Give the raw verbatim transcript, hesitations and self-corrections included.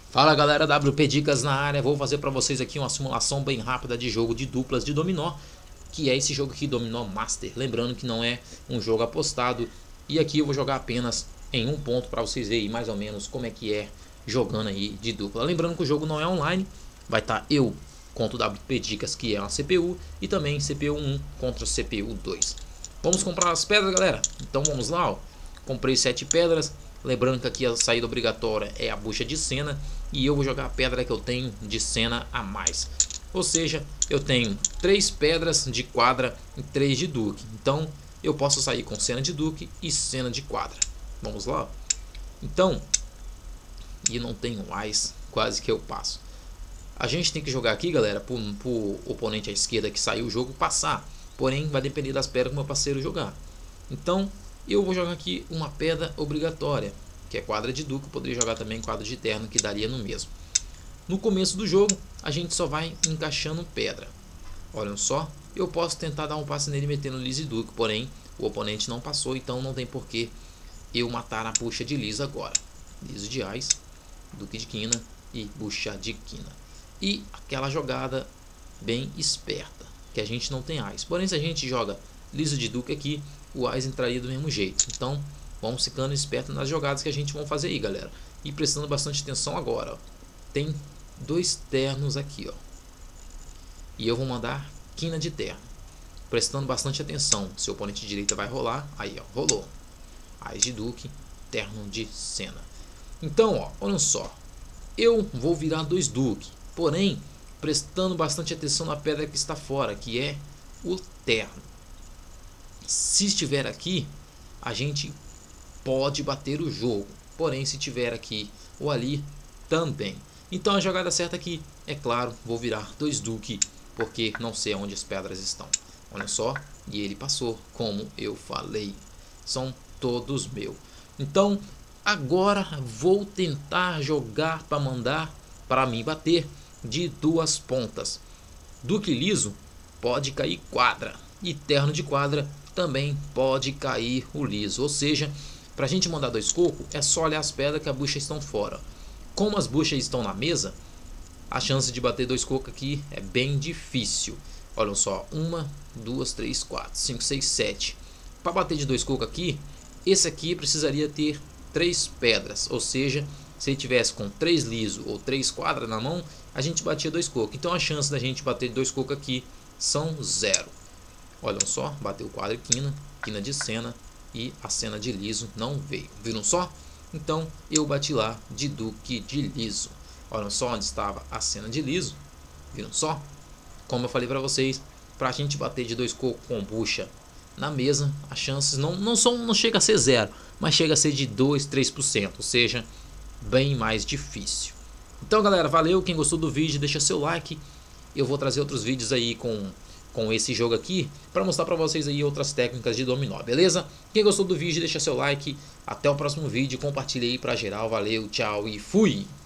Fala galera, W P Dicas na área. Vou fazer para vocês aqui uma simulação bem rápida de jogo de duplas de dominó, que é esse jogo aqui, Dominó Master. Lembrando que não é um jogo apostado, e aqui eu vou jogar apenas em um ponto para vocês verem mais ou menos como é que é jogando aí de dupla. Lembrando que o jogo não é online, vai estar eu contra o W P Dicas, que é uma C P U, e também C P U um contra C P U dois. Vamos comprar as pedras, galera? Então vamos lá, ó. Comprei sete pedras. Lembrando que aqui a saída obrigatória é a bucha de cena, e eu vou jogar a pedra que eu tenho de cena a mais. Ou seja, eu tenho três pedras de quadra e três de duque. Então eu posso sair com cena de duque e cena de quadra. Vamos lá. Então, e não tenho mais, quase que eu passo. A gente tem que jogar aqui, galera, para o oponente à esquerda que saiu o jogo passar. Porém, vai depender das pedras que meu parceiro jogar. Então, eu vou jogar aqui uma pedra obrigatória, que é quadra de duque. Eu poderia jogar também quadra de terno, que daria no mesmo. No começo do jogo, a gente só vai encaixando pedra. Olhem só, eu posso tentar dar um passe nele metendo liso e duque, porém o oponente não passou, então não tem porquê eu matar na bucha de liso agora. Liso de ás, duque de quina e bucha de quina. E aquela jogada bem esperta, que a gente não tem ás. Porém, se a gente joga liso de duque aqui, o ás entraria do mesmo jeito. Então vamos ficando esperto nas jogadas que a gente vai fazer aí, galera, e prestando bastante atenção agora, ó. Tem dois ternos aqui, ó, e eu vou mandar quina de terno, prestando bastante atenção se o oponente de direita vai rolar. Aí, ó, rolou ás de duque, terno de cena. Então, ó, olha só, eu vou virar dois duque, porém prestando bastante atenção na pedra que está fora, que é o terno. Se estiver aqui, a gente pode bater o jogo, porém se estiver aqui ou ali, também. Então a jogada certa aqui, é claro, vou virar dois duque, porque não sei onde as pedras estão. Olha só, e ele passou, como eu falei, são todos meus. Então agora vou tentar jogar para mandar para mim bater de duas pontas. Duque liso pode cair quadra, e terno de quadra também pode cair o liso. Ou seja, para a gente mandar dois cocos, é só olhar as pedras que as buchas estão fora. Como as buchas estão na mesa, a chance de bater dois cocos aqui é bem difícil. Olha só, uma, duas, três, quatro, cinco, seis, sete. Para bater de dois cocos aqui, esse aqui precisaria ter três pedras. Ou seja, se ele tivesse com três liso ou três quadras na mão, a gente batia dois cocos. Então a chance da gente bater de dois cocos aqui são zero. Olham só, bateu quadra e quina, quina de cena, e a cena de liso não veio. Viram só? Então eu bati lá de duque de liso. Olham só onde estava a cena de liso. Viram só? Como eu falei para vocês, para a gente bater de dois cocos com bucha na mesa, as chances não, não, são, não chega a ser zero, mas chega a ser de dois, três por cento, ou seja, bem mais difícil. Então galera, valeu, quem gostou do vídeo deixa seu like. Eu vou trazer outros vídeos aí com, com esse jogo aqui, para mostrar para vocês aí outras técnicas de dominó, beleza? Quem gostou do vídeo deixa seu like, até o próximo vídeo, compartilhe aí para geral, valeu, tchau e fui!